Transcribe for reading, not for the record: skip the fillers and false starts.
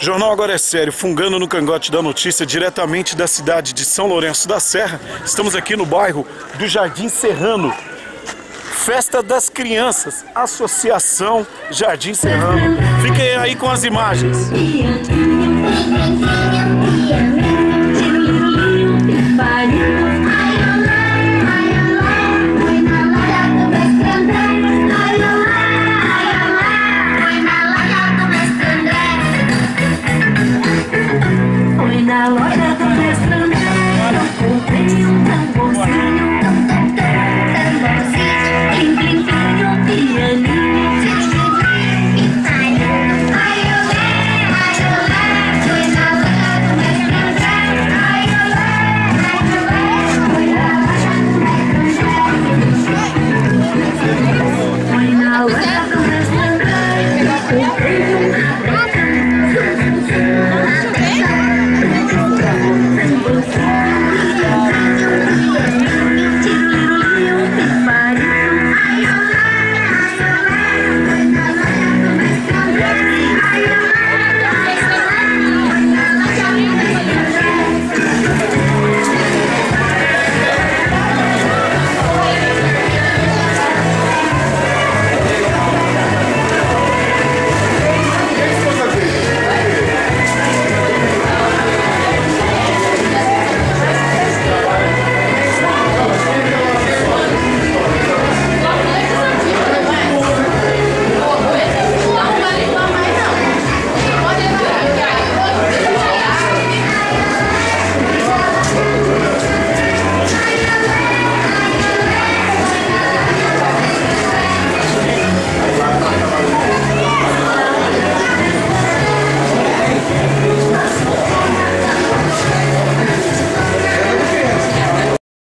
Jornal Agora é Sério, fungando no cangote da notícia, diretamente da cidade de São Lourenço da Serra. Estamos aqui no bairro do Jardim Serrano. Festa das Crianças, Associação Jardim Serrano. Fiquem aí com as imagens.